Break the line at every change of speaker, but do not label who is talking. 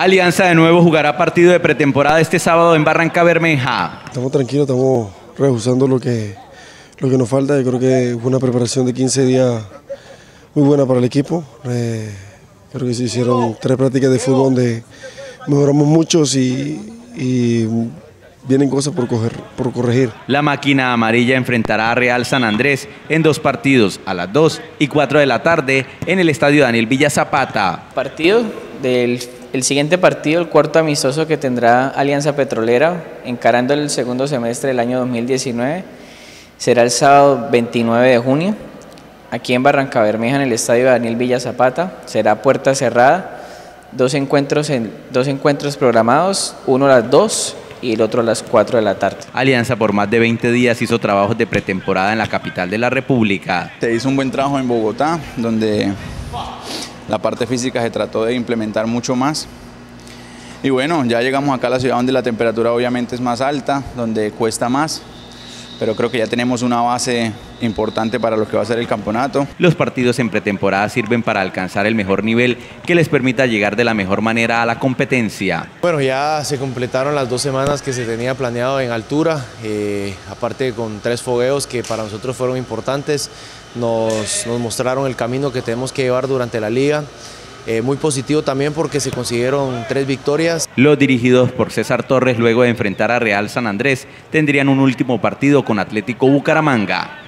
Alianza de nuevo jugará partido de pretemporada este sábado en Barrancabermeja.
Estamos tranquilos, estamos reusando lo que nos falta. Yo creo que fue una preparación de 15 días muy buena para el equipo. Creo que se hicieron 3 prácticas de fútbol donde mejoramos muchos y vienen cosas por corregir.
La máquina amarilla enfrentará a Real San Andrés en 2 partidos, a las 2 y 4 de la tarde en el estadio Daniel Villa Zapata.
El siguiente partido, el cuarto amistoso que tendrá Alianza Petrolera, encarando el segundo semestre del año 2019, será el sábado 29 de junio, aquí en Barrancabermeja, en el estadio Daniel Villa Zapata. Será puerta cerrada, 2 encuentros programados, uno a las 2 y el otro a las 4 de la tarde.
Alianza por más de 20 días hizo trabajos de pretemporada en la capital de la República.
Se hizo un buen trabajo en Bogotá, donde la parte física se trató de implementar mucho más. Y bueno, ya llegamos acá a la ciudad donde la temperatura obviamente es más alta, donde cuesta más, pero creo que ya tenemos una base importante para lo que va a ser el campeonato.
Los partidos en pretemporada sirven para alcanzar el mejor nivel que les permita llegar de la mejor manera a la competencia.
Bueno, ya se completaron las 2 semanas que se tenía planeado en altura, aparte con 3 fogueos que para nosotros fueron importantes. Nos mostraron el camino que tenemos que llevar durante la liga. Muy positivo también porque se consiguieron 3 victorias.
Los dirigidos por César Torres, luego de enfrentar a Real San Andrés, tendrían un último partido con Atlético Bucaramanga.